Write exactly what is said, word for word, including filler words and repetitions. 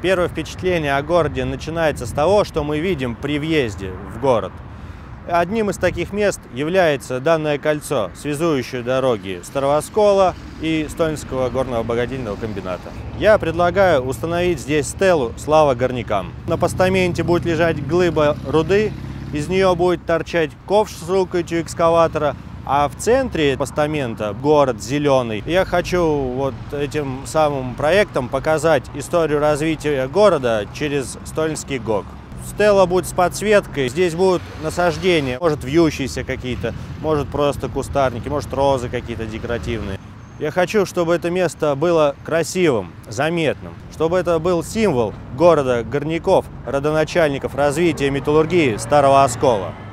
Первое впечатление о городе начинается с того, что мы видим при въезде в город. Одним из таких мест является данное кольцо, связующее дороги Старого Оскола и Столинского горно-обогатительного комбината. Я предлагаю установить здесь стелу «Слава горнякам». На постаменте будет лежать глыба руды, из нее будет торчать ковш с рукоятью экскаватора, а в центре постамента город зеленый. Я хочу вот этим самым проектом показать историю развития города через Столинский ГОК. Стела будет с подсветкой, здесь будут насаждения, может вьющиеся какие-то, может просто кустарники, может розы какие-то декоративные. Я хочу, чтобы это место было красивым, заметным, чтобы это был символ города горняков, родоначальников развития металлургии Старого Оскола.